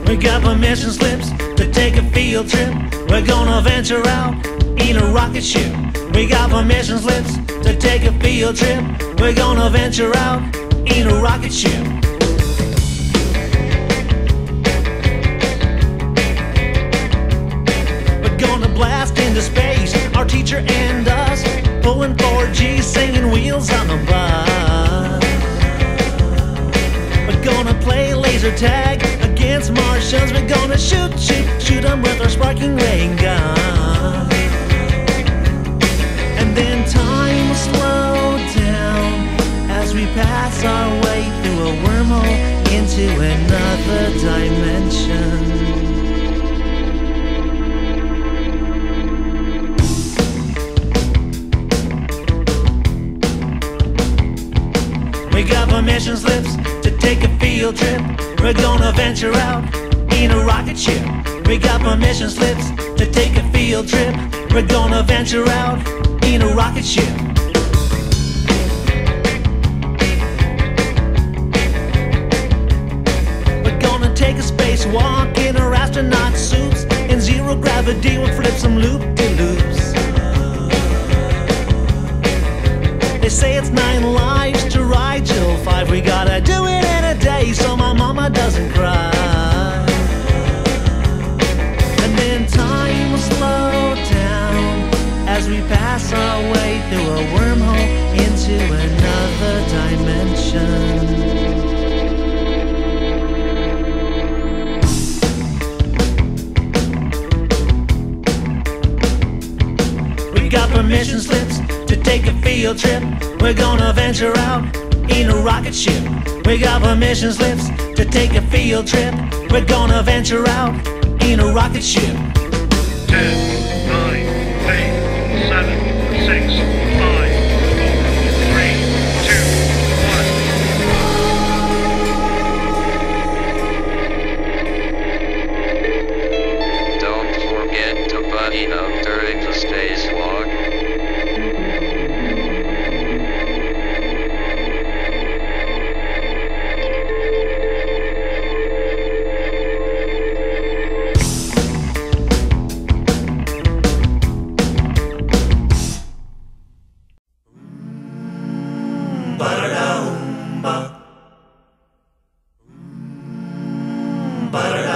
We got permission slips to take a field trip. We're gonna venture out in a rocket ship. We got permission slips to take a field trip. We're gonna venture out in a rocket ship. We're gonna blast into space, our teacher and us, pulling 4G, singing wheels on the bus. We're gonna play laser tag against Martians. We're gonna shoot them with our sparking ray gun. And then time will slow down as we pass our way through a wormhole into another dimension. We got permission slips to take a field trip. We're gonna venture out in a rocket ship. We got permission slips to take a field trip. We're gonna venture out in a rocket ship. We're gonna take a spacewalk in our astronaut suits. In zero gravity we'll flip some loop-de-loops. They say it's 9 lives to Rigel 5. We gotta do it in a day so my mama doesn't cry. And then time will slow down as we pass our way through a wormhole into another dimension. We got permission slips to take a field trip. We're gonna venture out in a rocket ship. We got permission slips to take a field trip. We're gonna venture out in a rocket ship. 10, 9, 8, 7, 6, 5, 4, 3, 2, 1. Don't forget to buddy up during the spacewalk. Ba-da-da-ba. Ba-da-da.